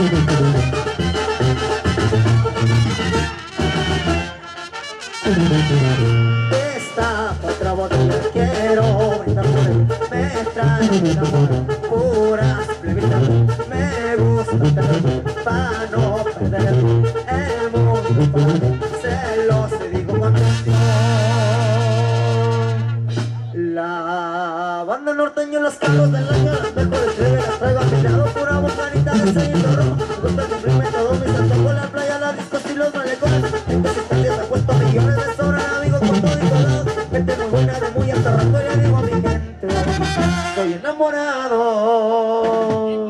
Esta otra botella quiero brindar por él. Me trae mi amor, puras plebitas. Me gusta tener para no perder el mundo para mí. Se los digo con pasión. La banda norteña en los carros del año, las mejores treves las traigo a mi lado. Pura bocanita de sellito rojo. Me gusta cumplirme todos mis antojos. La playa, las discos y los malecones. En que si te apuesto millones de sobran amigos por todo y lados. Gente muy buena de muy alto rango. Y le digo a mi gente, estoy enamorado.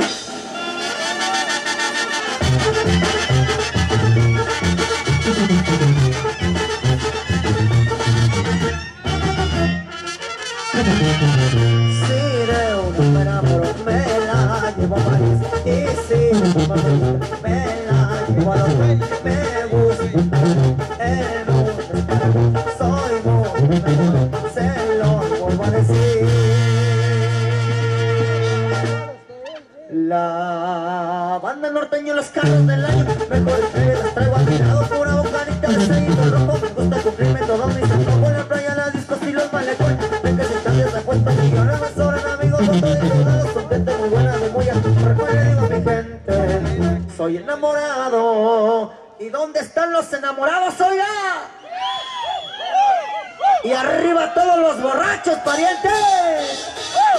Si de una me enamoro, me la llevo a París. Y si no me la llevo a los Reyes. Me gusta el mundo es para mí. Soy muy mejor, se lo vuelvo a decir. La banda norteña en los carros del año, mejores treves las traigo a mi lado. Pura bocanita de sellito rojo. Me gusta cumplirme todos mis antojos. La playa, las discos y los malecones. Ven que si cambias de puesto millones me sobran amigos por todos lados. Son gente muy buena de muy alto rango. Y le digo a mi gente, soy enamorado. ¿Y dónde están los enamorados, oiga? Y arriba todos los borrachos, parientes.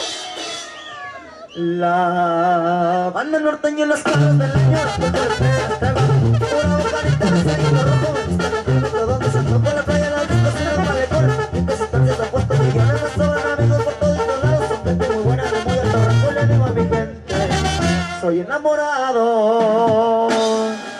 La banda norteña en los carros del año. Pura bocanita de sellito rojo. Donde se tocó la playa, las discos y los malecones. En que sustancias apuesto millones me sobran amigos por todos lados. Son gente muy buena de muy alto rango. Le digo a mi gente, soy enamorado.